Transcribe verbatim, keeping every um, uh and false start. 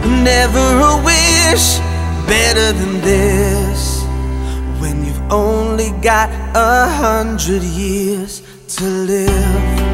Never a wish better than this, when you've only got a hundred years to live.